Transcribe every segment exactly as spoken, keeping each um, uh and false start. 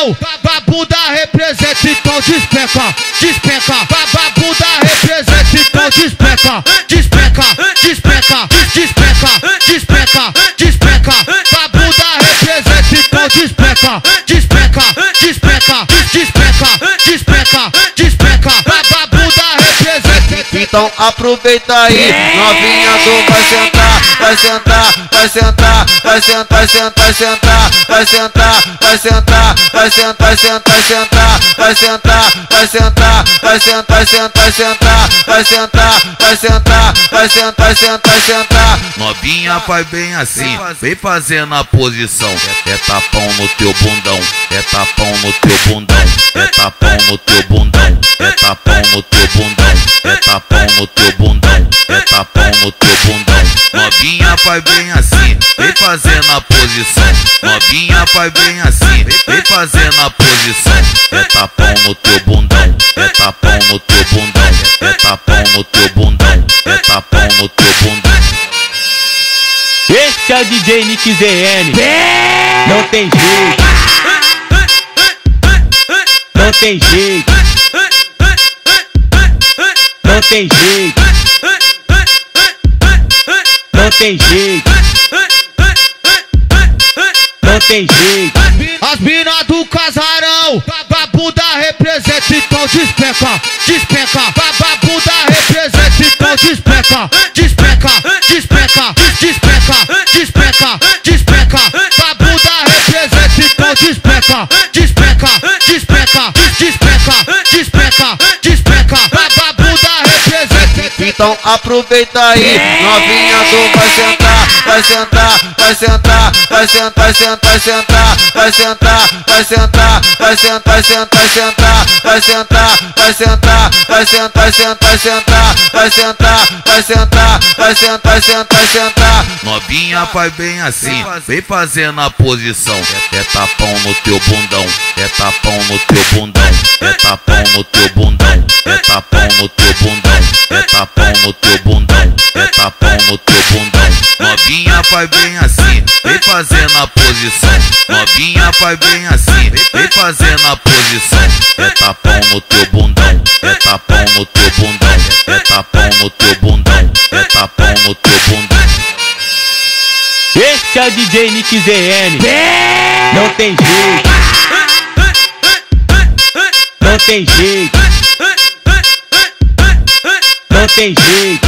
casarão, vagabunda representa, então despeca, despeca. Vagabunda representa, então despeca, despeca, despeca, despeca, despeca, despeca. Vagabunda representa, então despeca, despeca, despeca, despeca, despeca, despeca. Vagabunda representa. Então aproveita aí, novinha do vai sentar, vai sentar, vai sentar, vai sentar, vai sentar, vai sentar, vai sentar, vai sentar, vai sentar, vai sentar, vai sentar, vai sentar, vai sentar, vai sentar, vai sentar, vai sentar, vai sentar, vai sentar, vai sentar, vai sentar. Novinha faz bem assim, vem fazendo a posição. É tapão no teu bundão, é tapão no teu bundão, é tapão no teu bundão, é tapão no teu bundão, é tapão no teu bundão, é tapão no teu bundão. Novinha faz bem assim, vem fazendo a posição. Novinha faz bem assim, vem fazendo a posição. É tapão no teu bundão, é tapão no teu bundão, é tapão no teu bundão, é tapão no teu bundão. Esse é o D J Nick Z N. Não tem jeito, não tem jeito, não tem jeito, não tem jeito, não tem jeito. As mina do casarão, vagabunda representa, então despeca, despeca. Vagabunda representa, então despeca, despeca, despeca, despeca, despeca, despeca. Vagabunda representa, então despeca, despeca, despeca, despeca, despeca, despeca. Vagabunda representa. Então aproveita aí, novinha do vai sentar, vai sentar, vai sentar, vai sentar, vai sentar, vai sentar, vai sentar, vai sentar, vai sentar, vai sentar, vai sentar, vai sentar, vai sentar, vai sentar, vai sentar, vai sentar, vai sentar, vai sentar, vai sentar, vai sentar. Novinha faz bem assim, vem fazendo a posição. É tapão no teu bundão, é tapão no teu bundão, é tapão no teu bundão, é tapão no teu bundão, é tapão no teu bundão, é tapão no teu bundão. Novinha faz bem assim, vem fazendo a posição. Novinha faz bem assim, vem fazendo a posição. É tapão no teu bundão, é tapão no teu bundão, é tapão no teu bundão, é tapão no teu bundão. Esse é o D J Nick Z N. Não tem jeito, não tem jeito, não tem jeito,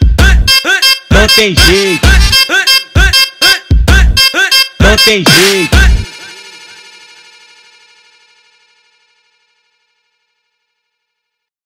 não tem jeito, não tem jeito.